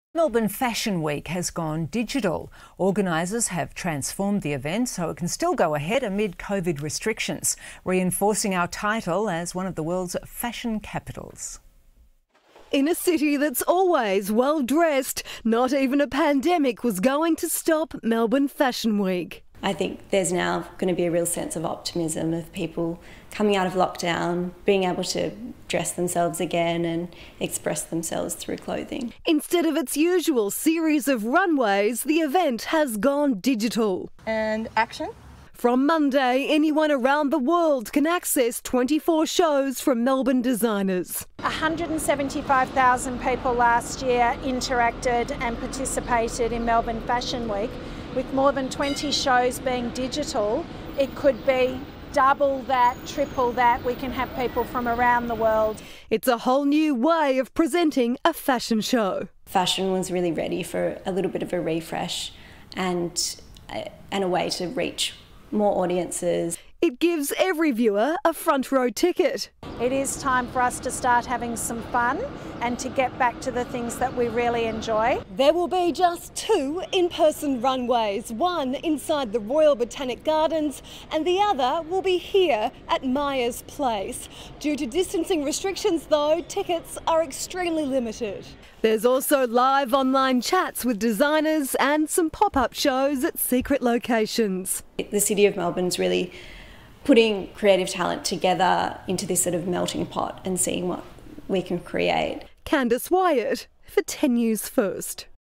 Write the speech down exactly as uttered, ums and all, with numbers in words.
Melbourne Fashion Week has gone digital. Organisers have transformed the event so it can still go ahead amid COVID restrictions, reinforcing our title as one of the world's fashion capitals. In a city that's always well dressed, not even a pandemic was going to stop Melbourne Fashion Week. I think there's now going to be a real sense of optimism of people coming out of lockdown, being able to dress themselves again and express themselves through clothing. Instead of its usual series of runways, the event has gone digital. And action. From Monday, anyone around the world can access twenty-four shows from Melbourne designers. one hundred seventy-five thousand people last year interacted and participated in Melbourne Fashion Week. With more than twenty shows being digital, it could be double that, triple that. We can have people from around the world. It's a whole new way of presenting a fashion show. Fashion was really ready for a little bit of a refresh and, and a way to reach more audiences. It gives every viewer a front row ticket. It is time for us to start having some fun and to get back to the things that we really enjoy. There will be just two in-person runways, one inside the Royal Botanic Gardens and the other will be here at Myers Place. Due to distancing restrictions though, tickets are extremely limited. There's also live online chats with designers and some pop-up shows at secret locations. The City of Melbourne's really putting creative talent together into this sort of melting pot and seeing what we can create. Candice Wyatt for ten News First.